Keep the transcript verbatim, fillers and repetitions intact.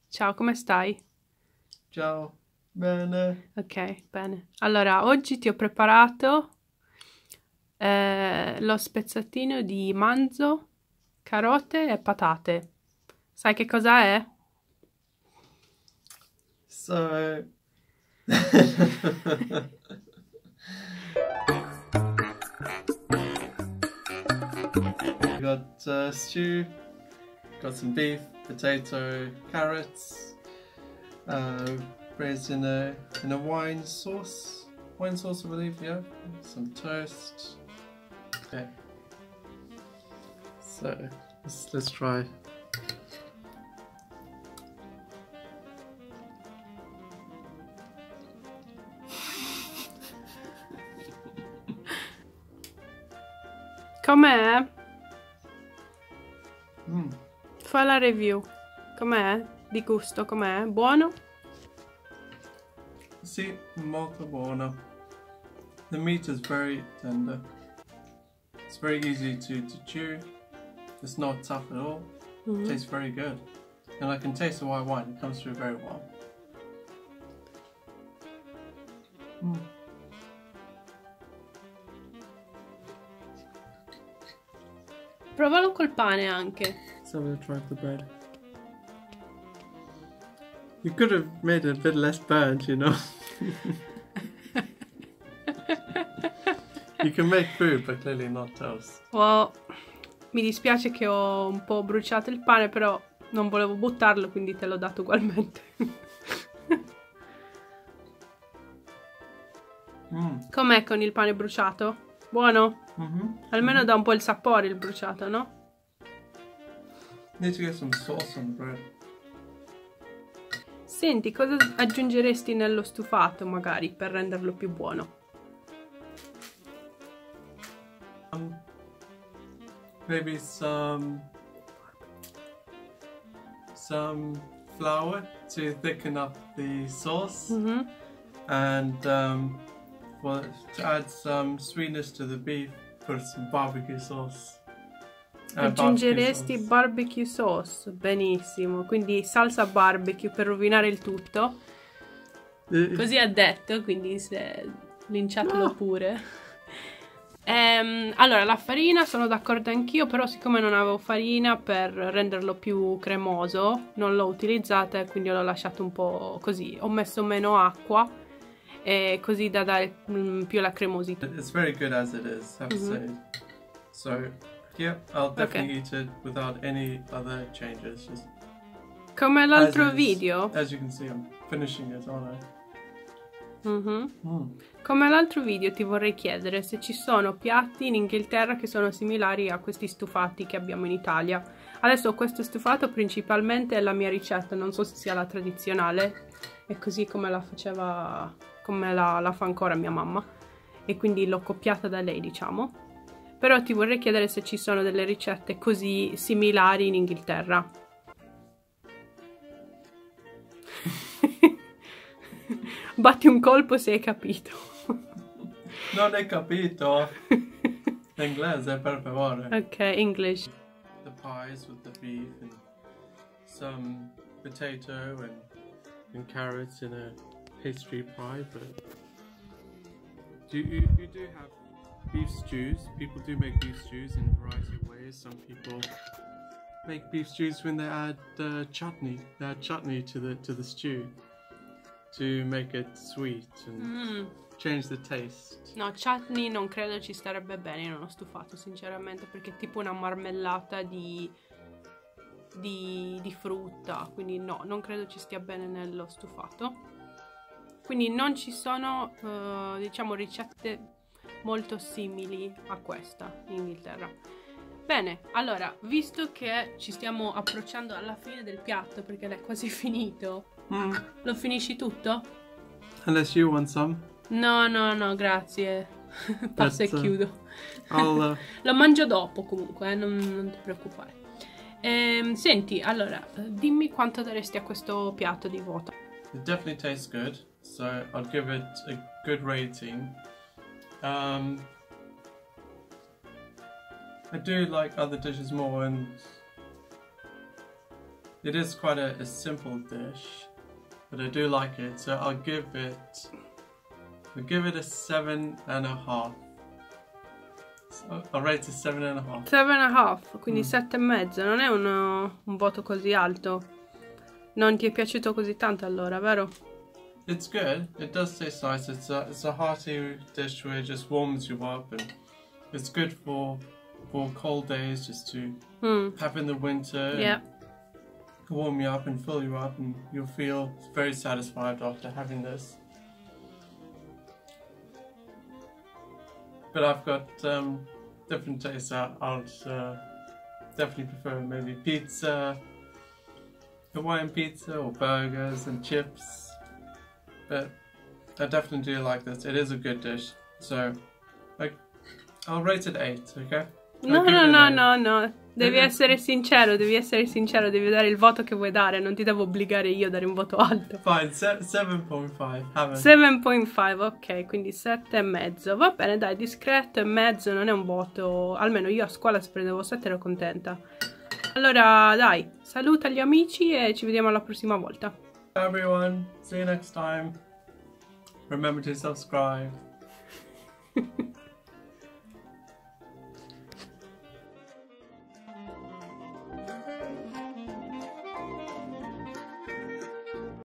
Ciao, come stai? Ciao, bene. Ok, bene. Allora, oggi ti ho preparato eh, lo spezzatino di manzo, carote e patate. Sai che cosa è? So, we got uh, stew, got some beef, potato, carrots, uh, braised in a in a wine sauce. Wine sauce, I believe. Yeah, some toast. Okay. So let's let's try. Com'è? Mm. Fai la review. Com'è? Di gusto, com'è? Buono? Sì, molto buono. The meat is very tender. It's very easy to, to chew. It's not tough at all. Mm-hmm. It tastes very good. And I can taste the white wine. It comes through very well. Mm. Provalo col pane anche. Let's have a try of the bread. You could have made it a bit less burnt, you know. You can make food, but clearly not toast. Well, mi dispiace che ho un po' bruciato il pane, però non volevo buttarlo, quindi te l'ho dato ugualmente. Mm. Com'è con il pane bruciato? Buono? Mm-hmm. Almeno dà un po' il sapore il bruciato, no? Need to get some sauce on the bread. Senti, cosa aggiungeresti nello stufato magari per renderlo più buono? Um, maybe some some flour to thicken up the sauce, Mm-hmm. and um, well, to add some sweetness to the beef, put some barbecue sauce. Uh, Aggiungeresti barbecue sauce. barbecue sauce, benissimo, quindi salsa barbecue per rovinare il tutto. Uh, Così ha detto, quindi se linciatelo No. pure. Ehm, allora, la farina sono d'accordo anch'io, però siccome non avevo farina per renderlo più cremoso, non l'ho utilizzata e quindi l'ho lasciato un po' così. Ho messo meno acqua, e così da dare mm, più la cremosità. It's very good as it is, I have to Mhm. say. So, yeah, I'll definitely Okay. eat it without any other changes. Just Come l'altro as is. video. As you can see, I'm finishing it, aren't I? Mhm. Mm. Come l'altro video ti vorrei chiedere se ci sono piatti in Inghilterra che sono similari a questi stufati che abbiamo in Italia. Adesso questo stufato principalmente è la mia ricetta, non so se sia la tradizionale, è così come la faceva, come la, la fa ancora mia mamma, e quindi l'ho copiata da lei, diciamo. Però ti vorrei chiedere se ci sono delle ricette così similari in Inghilterra. Batti un colpo se hai capito. Non hai capito? L'inglese, per favore. Ok, English. The pies with the beef and some potato and, and carrots in a pastry pie, but do you, you do have beef stews. People do make beef stews in a variety of ways. Some people make beef stews when they add uh, chutney. They add chutney to the to the stew to make it sweet and Mm. change the taste. No, chutney non credo ci starebbe bene in uno stufato, sinceramente, perché è tipo una marmellata di, di, di frutta, quindi no, non credo ci stia bene nello stufato. Quindi non ci sono, eh, diciamo, ricette molto simili a questa in Inghilterra. Bene, allora, visto che ci stiamo approcciando alla fine del piatto, perché l'è quasi finito, Mm. lo finisci tutto? Unless you want some. No, no, no, grazie. Passo e But, uh, chiudo. I'll, uh, Lo mangio dopo comunque, eh, non, non ti preoccupare. Ehm, senti, allora, dimmi quanto daresti a questo piatto di voto. It definitely tastes good, so I'd give it a good rating. Um, I do like other dishes more, and it is quite a, a simple dish, but I do like it, so I'll give it I'll give it a seven and a half. So I'll rate it seven and a half. Seven and a half, quindi Mm. sette e mezzo, non è uno, un voto così alto. Non ti è piaciuto così tanto allora, vero? It's good. It does taste nice. It's a it's a hearty dish where it just warms you up, and it's good for for cold days just to Mm. have in the winter. Yeah. And warm you up and fill you up, and you'll feel very satisfied after having this. But I've got um, different tastes. I I'd uh, definitely prefer maybe pizza, Hawaiian pizza, or burgers and chips. But I definitely do like this. It is a good dish. So, like, I'll rate it eight. Okay. No, I'll give no, it an no, eight. no, no. Devi Eh, essere sincero, devi essere sincero, devi dare il voto che vuoi dare, non ti devo obbligare io a dare un voto alto. Fine. seven point five. Have it. sette virgola cinque, ok, quindi sette e mezzo. Va bene, dai, discreto e mezzo, non è un voto. Almeno io a scuola se prendevo sette ero contenta. Allora, dai, saluta gli amici e ci vediamo alla prossima volta. Bye everyone. See you next time. Remember to subscribe.